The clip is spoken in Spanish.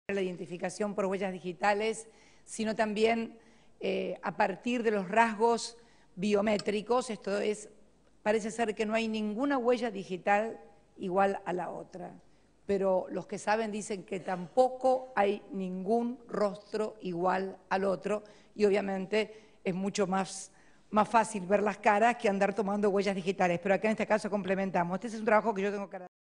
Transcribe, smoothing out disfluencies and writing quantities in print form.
la identificación por huellas digitales, sino también a partir de los rasgos biométricos. Esto es, parece ser que no hay ninguna huella digital igual a la otra, pero los que saben dicen que tampoco hay ningún rostro igual al otro y obviamente es mucho más fácil ver las caras que andar tomando huellas digitales, pero acá en este caso complementamos. Este es un trabajo que yo tengo que